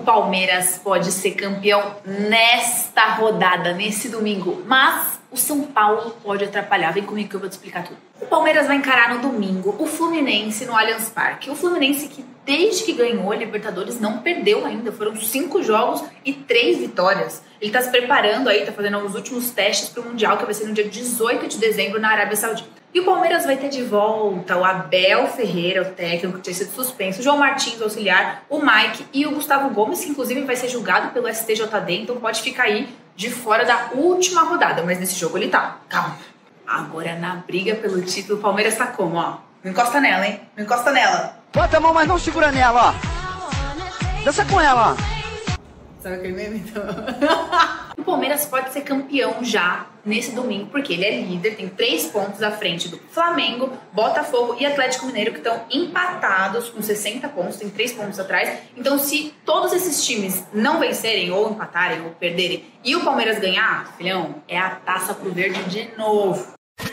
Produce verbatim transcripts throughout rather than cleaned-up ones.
Palmeiras pode ser campeão nesta rodada, nesse domingo, mas o São Paulo pode atrapalhar. Vem comigo que eu vou te explicar tudo. O Palmeiras vai encarar no domingo o Fluminense no Allianz Parque. O Fluminense que desde que ganhou a Libertadores não perdeu ainda. Foram cinco jogos e três vitórias. Ele tá se preparando aí, tá fazendo os últimos testes pro Mundial, que vai ser no dia dezoito de dezembro na Arábia Saudita. E o Palmeiras vai ter de volta o Abel Ferreira, o técnico que tinha sido suspenso, o João Martins, o auxiliar, o Mike e o Gustavo Gomes, que inclusive vai ser julgado pelo S T J D, então pode ficar aí de fora da última rodada. Mas nesse jogo ele tá. Calma. Agora na briga pelo título, o Palmeiras tá como, ó? Não encosta nela, hein? Não encosta nela. Bota a mão, mas não segura nela, ó. Dança com ela, ó. Sabe aquele meme? Então... O Palmeiras pode ser campeão já nesse domingo, porque ele é líder, tem três pontos à frente do Flamengo, Botafogo e Atlético Mineiro, que estão empatados com sessenta pontos, tem três pontos atrás. Então, se todos esses times não vencerem, ou empatarem, ou perderem, e o Palmeiras ganhar, filhão, é a taça pro verde de novo.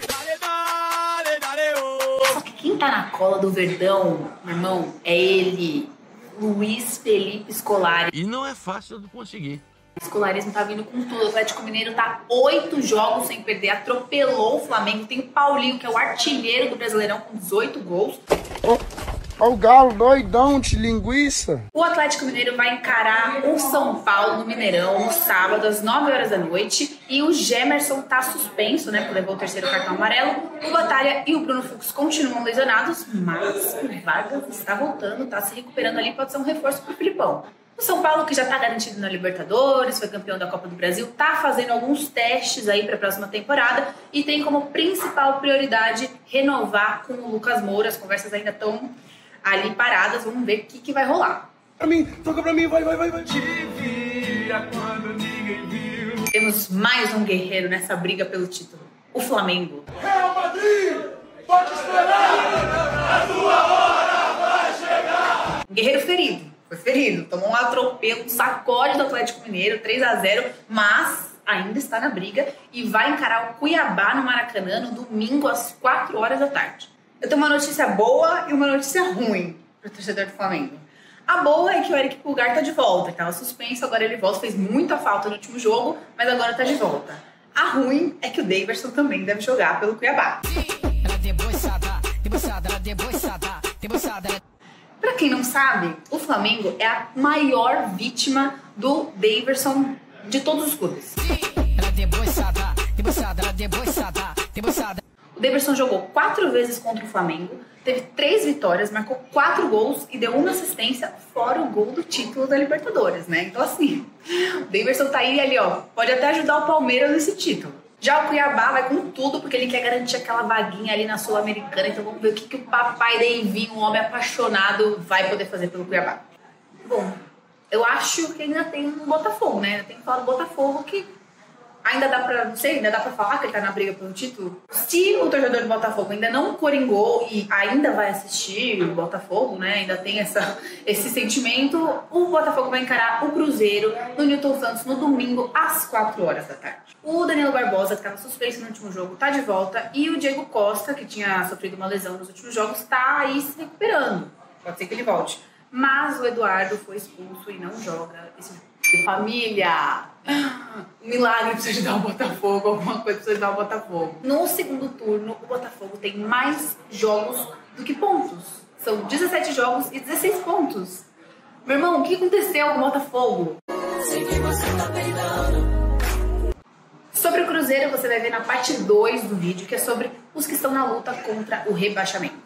Só que quem tá na cola do Verdão, meu irmão, é ele, Luiz Felipe Scolari. E não é fácil de conseguir. O escolarismo tá vindo com tudo. O Atlético Mineiro tá oito jogos sem perder, atropelou o Flamengo. Tem o Paulinho, que é o artilheiro do Brasileirão, com dezoito gols. Ó oh, o Galo doidão de linguiça. O Atlético Mineiro vai encarar o São Paulo no Mineirão no sábado, às nove horas da noite. E o Gemerson tá suspenso, né, por levar o terceiro cartão amarelo. O Batalha e o Bruno Fux continuam lesionados, mas o Vargas está voltando, tá se recuperando ali, pode ser um reforço pro Filipão. O São Paulo, que já está garantido na Libertadores, foi campeão da Copa do Brasil, está fazendo alguns testes aí para a próxima temporada e tem como principal prioridade renovar com o Lucas Moura. As conversas ainda estão ali paradas, vamos ver o que, que vai rolar. Pra mim, toca pra mim, vai, vai, vai, vai. Te via quando ninguém viu. Temos mais um guerreiro nessa briga pelo título, o Flamengo. Real Madrid, pode esperar, a tua hora vai chegar. Guerreiro ferido. Foi ferido, tomou um atropelo, um sacode do Atlético Mineiro, três a zero, mas ainda está na briga e vai encarar o Cuiabá no Maracanã no domingo às quatro horas da tarde. Eu tenho uma notícia boa e uma notícia ruim para o torcedor do Flamengo. A boa é que o Eric Pulgar tá de volta, estava suspenso, agora ele volta, fez muita falta no último jogo, mas agora tá de volta. A ruim é que o Daverson também deve jogar pelo Cuiabá. Ela deboçada, deboçada, ela deboçada, deboçada. Pra quem não sabe, o Flamengo é a maior vítima do Daverson de todos os clubes. Ela deboçada, deboçada, ela deboçada, deboçada. O Daverson jogou quatro vezes contra o Flamengo, teve três vitórias, marcou quatro gols e deu uma assistência, fora o gol do título da Libertadores, né? Então assim, o Daverson tá aí ali, ó, pode até ajudar o Palmeiras nesse título. Já o Cuiabá vai com tudo, porque ele quer garantir aquela vaguinha ali na Sul-Americana. Então vamos ver o que, que o papai Davinho, um homem apaixonado, vai poder fazer pelo Cuiabá. Bom, eu acho que ainda tem um Botafogo, né? Ainda tem que falar do Botafogo, que ainda dá pra, não sei, ainda dá pra falar que ele tá na briga pelo título. Se o torcedor do Botafogo ainda não coringou e ainda vai assistir o Botafogo, né? Ainda tem essa, esse sentimento, o Botafogo vai encarar o Cruzeiro no Newton Santos no domingo às quatro horas da tarde. O Danilo Barbosa, que estava suspenso no último jogo, tá de volta. E o Diego Costa, que tinha sofrido uma lesão nos últimos jogos, tá aí se recuperando. Pode ser que ele volte. Mas o Eduardo foi expulso e não joga esse jogo. Família! Um milagre precisa ajudar o Botafogo, alguma coisa precisa ajudar o Botafogo. No segundo turno, o Botafogo tem mais jogos do que pontos. São dezessete jogos e dezesseis pontos. Meu irmão, o que aconteceu com o Botafogo? Sei que você tá peidando. Sobre o Cruzeiro, você vai ver na parte dois do vídeo, que é sobre os que estão na luta contra o rebaixamento.